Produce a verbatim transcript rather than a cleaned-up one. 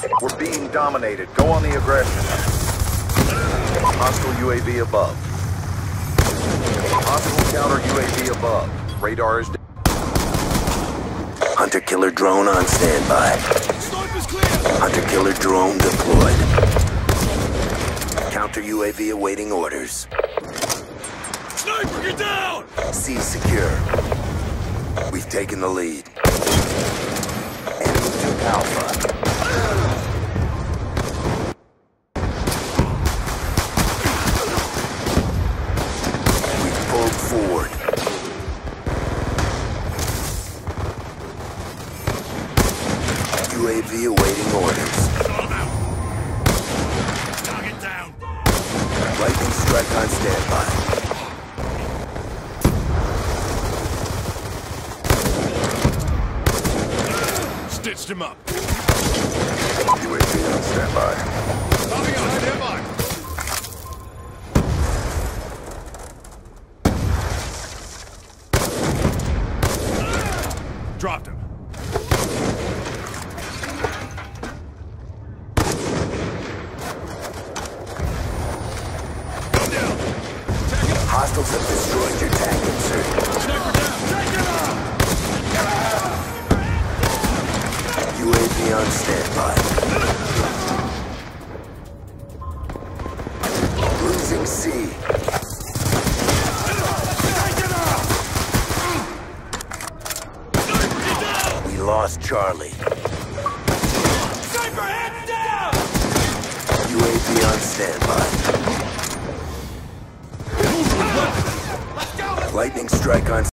We're being dominated. Go on the aggression. Hostile U A V above. Hostile counter U A V above. Radar is down. Hunter-killer drone on standby. Sniper's clear! Hunter-killer drone deployed. Counter U A V awaiting orders. Sniper, get down! C secure. We've taken the lead. Enemy took Alpha. We've pulled forward. U A V awaiting orders. Target down! Lightning strike on standby. Stitched him up. U A V on standby. Coming on, stand by. Dropped him. Go down. Attack it. Hostiles have destroyed your tank insert. Sniper down. Take it out. U A V on standby. Losing C. We lost Charlie. Sniper, head down! U A V on standby. Lightning strike on